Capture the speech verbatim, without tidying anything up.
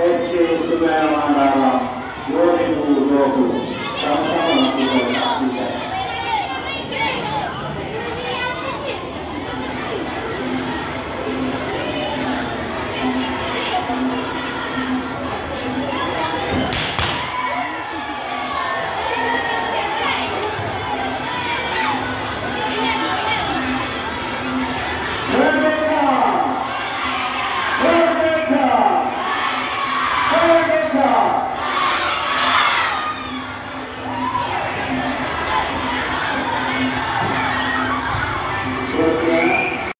S K Sugaya Mandala dua ribu dua puluh. Sama-sama kita saksikan.